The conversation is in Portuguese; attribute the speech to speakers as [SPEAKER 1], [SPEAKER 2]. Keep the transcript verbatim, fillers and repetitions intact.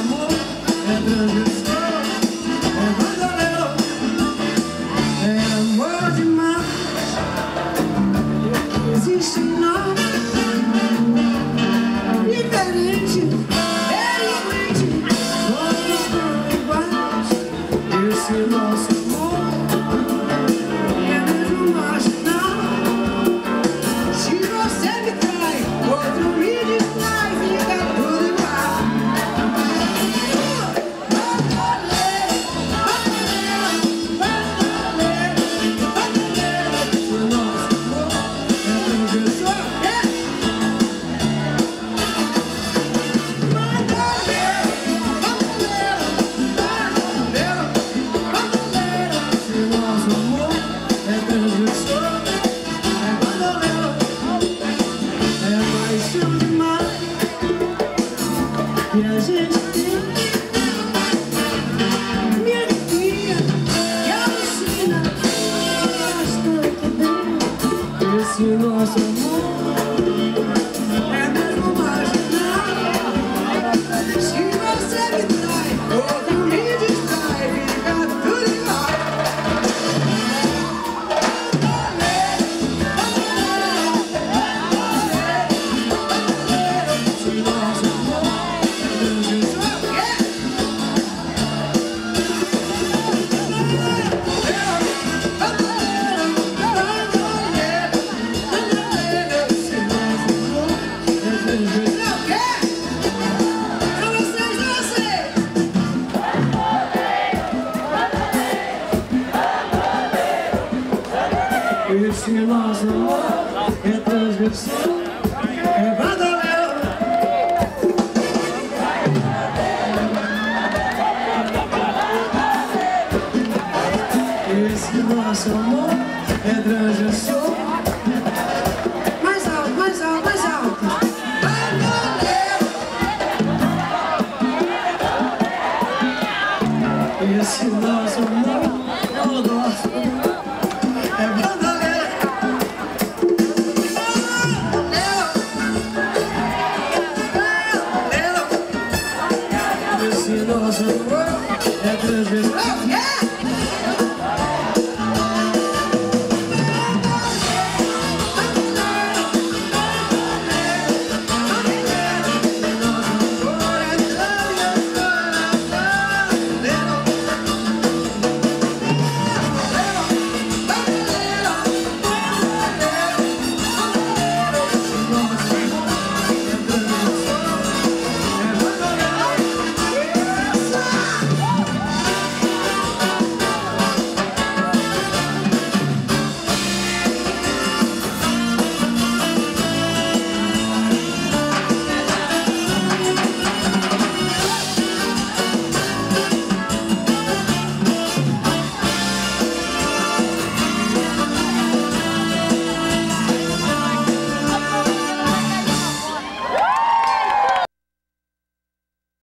[SPEAKER 1] amor é transgressor, é bandoleiro, é amor demais. Existe não diferente, realmente todos estão iguais. Esse nosso amor é mesmo marginal. Se você me trai, outro me distrai, fica tudo igual. Bandoleiro, bandoleiro, bandoleiro, bandoleiro. Esse nosso amor é transgressor, é bandoleiro, bandoleiro, bandoleiro, bandoleiro. Esse nosso amor é transgressor, é bandoleiro, é paixão demais que a gente tem. Minha alegria que alucina, estou entendendo. Esse nosso amor é mesmo marginal. Se você me trai, outro me distrai, fica tudo igual. Bandoleiro, bandoleiro, bandoleiro. Se nosso amor é transgressor, é bandoleiro, bandoleiro, bandoleiro, bandoleiro. Se nosso amor é transgressor, é pra vocês, pra vocês. Esse nosso amor é transgressor, é bandoleiro. Esse nosso amor é transgressor. Mais alto, mais alto, mais alto. Bandoleiro. Esse nosso amor